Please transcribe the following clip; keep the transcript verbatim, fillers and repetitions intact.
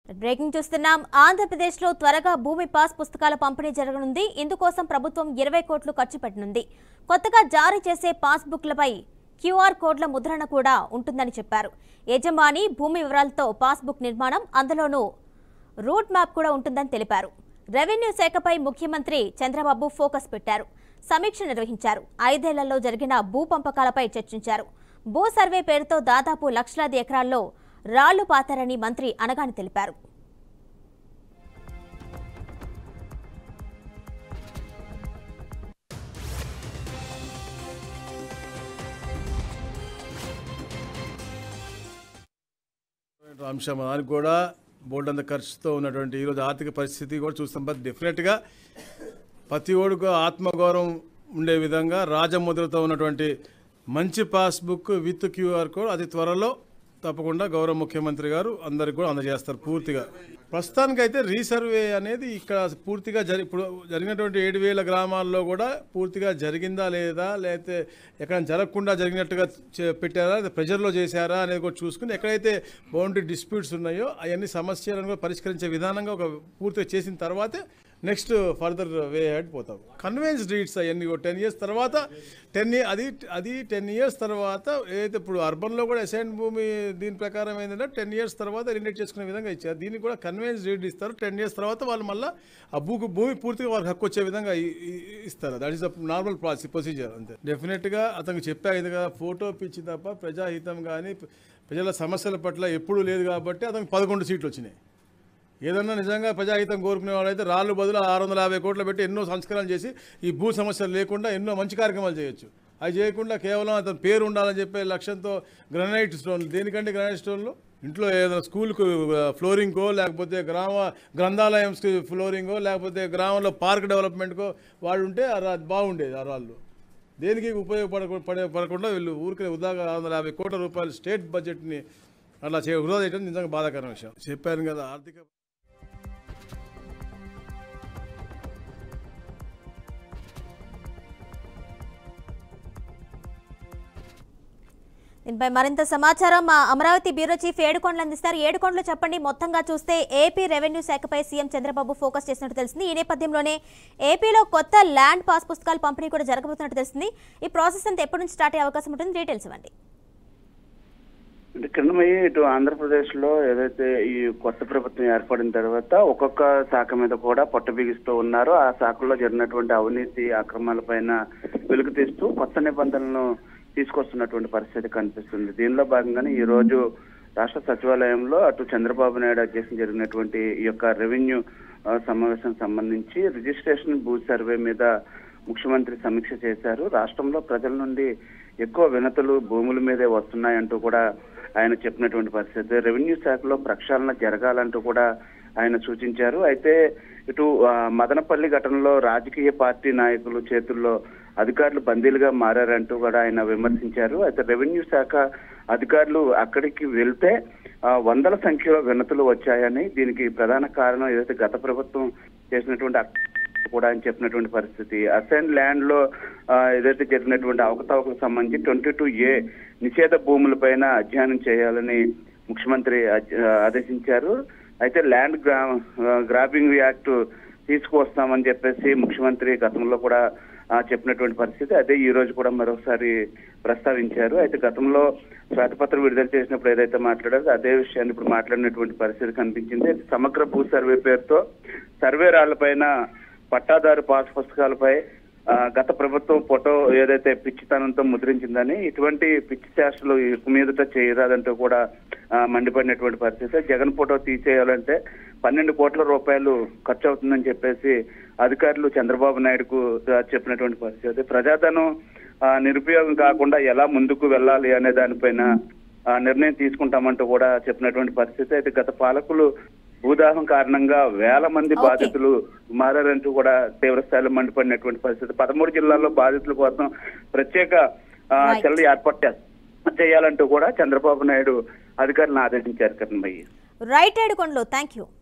Breaking చూస్తున్నాం. ఆంధ్రప్రదేశ్లో త్వరగా భూమి పాస్ పుస్తకాల పంపిణీ జరగనుంది. ఇందుకోసం ప్రభుత్వం ఇరవై కోట్లు ఖర్చు పెట్టనుంది. కొత్తగా జారీ చేసే పాస్బుక్లపై క్యూఆర్ కోడ్ల ముద్రణ కూడా ఉంటుందని చెప్పారు. యజమాని భూమి వివరాలతో పాస్బుక్ నిర్మాణం, అందులోనూ రూట్ మ్యాప్ కూడా ఉంటుందని తెలిపారు. రెవెన్యూ శాఖపై ముఖ్యమంత్రి చంద్రబాబు ఫోకస్ పెట్టారు. సమీక్ష నిర్వహించారు. ఐదేళ్లలో జరిగిన భూ పంపకాలపై చర్చించారు. భూ సర్వే పేరుతో దాదాపు లక్షలాది ఎకరాల్లో రాళ్లు పాతారని మంత్రి అనగాని తెలిపారు. అంశం దానికి కూడా బోల్డ్ అంత ఖర్చుతో ఉన్నటువంటి ఈరోజు ఆర్థిక పరిస్థితి కూడా చూస్తాం. బట్ డెఫినెట్గా ప్రతి ఓడుకు ఆత్మగౌరవం ఉండే విధంగా రాజముద్రతో ఉన్నటువంటి మంచి పాస్బుక్ విత్ క్యూఆర్ కోడ్ అది త్వరలో తప్పకుండా గౌరవ ముఖ్యమంత్రి గారు అందరికి కూడా అందజేస్తారు. పూర్తిగా ప్రస్తుతానికైతే రీసర్వే అనేది ఇక్కడ పూర్తిగా జరి ఇప్పుడు జరిగినటువంటి ఏడు వేల గ్రామాల్లో కూడా పూర్తిగా జరిగిందా లేదా, లేకపోతే ఎక్కడ జరగకుండా జరిగినట్టుగా పెట్టారా, ప్రెజర్లో చేశారా అనేది కూడా చూసుకుని ఎక్కడైతే బౌండరీ డిస్ప్యూట్స్ ఉన్నాయో అవన్నీ సమస్యలను కూడా పరిష్కరించే విధానంగా ఒక పూర్తిగా చేసిన తర్వాతే నెక్స్ట్ ఫర్దర్ వే హెడ్ పోతాం. కన్వెన్స్ డీడ్స్ అవన్నీ టెన్ ఇయర్స్ తర్వాత టెన్ అది అది టెన్ ఇయర్స్ తర్వాత ఏదైతే ఇప్పుడు అర్బన్లో కూడా అసైన్ భూమి దీని ప్రకారం ఏంటంటే టెన్ ఇయర్స్ తర్వాత రిలేట్ చేసుకునే విధంగా ఇచ్చారు. దీనికి కూడా కన్వెన్స్ డీడ్ ఇస్తారు. టెన్ ఇయర్స్ తర్వాత వాళ్ళు మళ్ళీ ఆ భూ భూమి పూర్తిగా వాళ్ళకి హక్కు వచ్చే విధంగా ఇస్తారు. That is the normal procedure. అంతే. డెఫినెట్గా అతనికి చెప్పాను కదా, ఫోటో పిచ్చి తప్ప ప్రజాహితం కానీ ప్రజల సమస్యల పట్ల ఎప్పుడూ లేదు కాబట్టి అతనికి పదకొండు సీట్లు వచ్చినాయి. ఏదన్నా నిజంగా ప్రజాహితం కోరుకునే వాళ్ళైతే రాళ్ళు బదులు ఆరు వందల యాభై కోట్లు పెట్టి ఎన్నో సంస్కరణలు చేసి ఈ భూ సమస్యలు లేకుండా ఎన్నో మంచి కార్యక్రమాలు చేయొచ్చు. అవి చేయకుండా కేవలం అతను పేరు ఉండాలని చెప్పే లక్ష్యంతో గ్రనైట్ స్టోన్లు, దేనికంటే గ్రనైట్ స్టోన్లు ఇంట్లో ఏదైనా స్కూల్కు ఫ్లోరింగ్కో, లేకపోతే గ్రామ గ్రంథాలయంకి ఫ్లోరింగో, లేకపోతే గ్రామంలో పార్క్ డెవలప్మెంట్కో వాడు ఉంటే అది బాగుండేది. ఆ రాళ్ళు దేనికి ఉపయోగపడ పడే పడకుండా వీళ్ళు ఊరికే ఉదాగా ఆరు వందల యాభై కోట్ల రూపాయలు స్టేట్ బడ్జెట్ని అట్లా చే వృధా చేయడం నిజంగా బాధాకరమైన విషయం. చెప్పాను కదా, ఆర్థిక దీనిపై మరింత సమాచారం మా అమరావతి బ్యూరో చీఫ్ ఏడుకొండలు అందిస్తారు. ఏడుకొండలు చెప్పండి, మొత్తంగా చూస్తే ఏపీ రెవెన్యూ శాఖపై సీఎం చంద్రబాబు ఫోకస్ చేసినట్టు తెలిసింది. ఈ నేపథ్యంలోనే ఏపీలో కొత్త ల్యాండ్ పాస్ పుస్తకాల పంపిణీ కూడా జరగబోతున్నట్టు తెలిసింది. ఈ ప్రాసెస్ అంతా ఎప్పటి నుంచి స్టార్ట్ అయ్యే అవకాశం ఉంటుంది? డీటెయిల్స్ ఇవ్వండి. కిరణమయ్యి, ఇటు ఆంధ్రప్రదేశ్ లో ఏదైతే ఈ కొత్త ప్రభుత్వం ఏర్పడిన తర్వాత ఒక్కొక్క శాఖ మీద కూడా పొట్ట బిగిస్తూ ఉన్నారు. ఆ శాఖల్లో జరిగినటువంటి అవినీతి అక్రమాల పైన వెలుగు తీస్తూ కొత్త నిబంధనలను తీసుకొస్తున్నటువంటి పరిస్థితి కనిపిస్తుంది. దీనిలో భాగంగానే ఈ రోజు రాష్ట్ర సచివాలయంలో అటు చంద్రబాబు నాయుడు అధ్యక్షతన జరిగినటువంటి ఈ యొక్క రెవెన్యూ సమావేశం సంబంధించి రిజిస్ట్రేషన్ భూ సర్వే మీద ముఖ్యమంత్రి సమీక్ష చేశారు. రాష్ట్రంలో ప్రజల నుండి ఎక్కువ వినతులు భూముల మీదే వస్తున్నాయంటూ కూడా ఆయన చెప్పినటువంటి పరిస్థితి. రెవెన్యూ శాఖలో ప్రక్షాళన జరగాలంటూ కూడా ఆయన సూచించారు. అయితే ఇటు మదనపల్లి ఘటనలో రాజకీయ పార్టీ నాయకులు చేతుల్లో అధికారులు బందీలుగా మారారంటూ కూడా ఆయన విమర్శించారు. అయితే రెవెన్యూ శాఖ అధికారులు అక్కడికి వెళ్తే వందల సంఖ్యలో వినతులు వచ్చాయని, దీనికి ప్రధాన కారణం ఏదైతే గత ప్రభుత్వం చేసినటువంటి కూడా ఆయన చెప్పినటువంటి పరిస్థితి. అసైన్ ల్యాండ్ లో ఏదైతే జరిగినటువంటి అవకతవకలకు సంబంధించి ట్వంటీ టూ ఏ నిషేధ భూములపైన అధ్యయనం చేయాలని ముఖ్యమంత్రి ఆదేశించారు. అయితే ల్యాండ్ గ్రా గ్రాబింగ్ యాక్ట్ తీసుకువస్తామని చెప్పేసి ముఖ్యమంత్రి గతంలో కూడా చెప్పినటువంటి పరిస్థితి. అదే ఈ రోజు కూడా మరోసారి ప్రస్తావించారు. అయితే గతంలో శ్వేతపత్రం విడుదల చేసినప్పుడు ఏదైతే మాట్లాడారో అదే విషయాన్ని ఇప్పుడు మాట్లాడినటువంటి పరిస్థితి కనిపించింది. సమగ్ర భూ సర్వే పేరుతో సర్వే రాళ్లపైన పట్టాదారు పాస్ పుస్తకాలపై గత ప్రభుత్వం ఫోటో ఏదైతే పిచ్చితనంతో ముద్రించిందని, ఇటువంటి పిచ్చి చేష్టలు ఇక మీదట చేయరాదంటూ కూడా మండిపడినటువంటి పరిస్థితి. జగన్ ఫోటో తీసేయాలంటే పన్నెండు కోట్ల రూపాయలు ఖర్చు అవుతుందని చెప్పేసి అధికారులు చంద్రబాబు నాయుడుకు చెప్పినటువంటి పరిస్థితి. ప్రజాధనం నిరుపయోగం కాకుండా ఎలా ముందుకు వెళ్ళాలి అనే దానిపైన నిర్ణయం తీసుకుంటామంటూ కూడా చెప్పినటువంటి పరిస్థితి. అయితే గత పాలకులు భూదాహం కారణంగా వేల మంది బాధితులు మారారంటూ కూడా తీవ్ర స్థాయిలో మండిపడినటువంటి పరిస్థితి. పదమూడు జిల్లాల్లో బాధితుల కోసం ప్రత్యేక సెల్ ఏర్పాటు చేయాలంటూ కూడా చంద్రబాబు నాయుడు అధికారులను ఆదేశించారు. కరణమయ్యి. Right Edukondalu, thank you.